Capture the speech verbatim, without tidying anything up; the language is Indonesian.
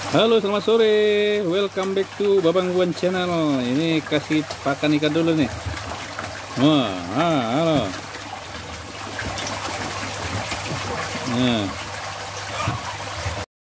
Halo, selamat sore. Welcome back to Babang Buan Channel. Ini kasih pakan ikan dulu nih. Wah, ah, halo. Nah.